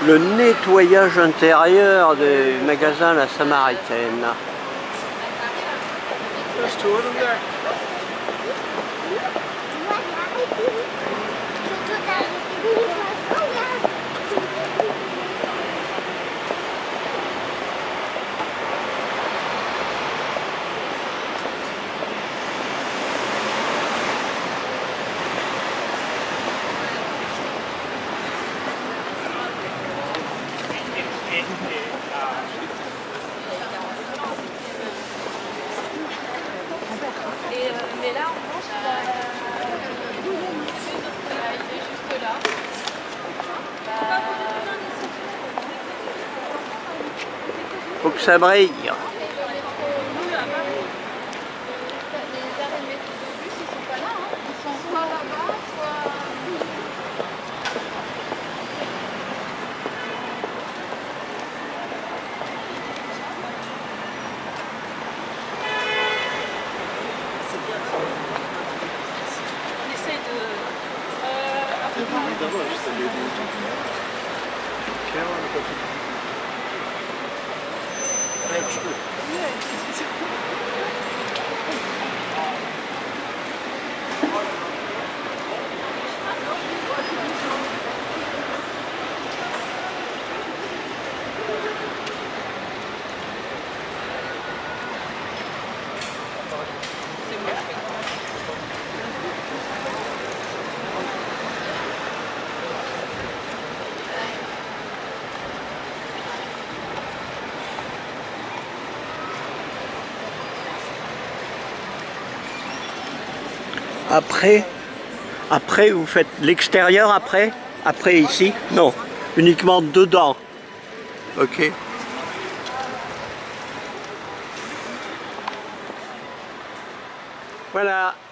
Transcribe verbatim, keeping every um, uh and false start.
le nettoyage intérieur des magasins La Samaritaine. Et, euh, mais là, en revanche, il a il est juste là. Faut que ça brille. Les arrêts de métro de bus, ils sont pas là. Hein. Ils sont soit là-bas, soit... On essaie de... Euh, Après, après vous faites l'extérieur après, après ici, non, uniquement dedans. Ok. Voilà.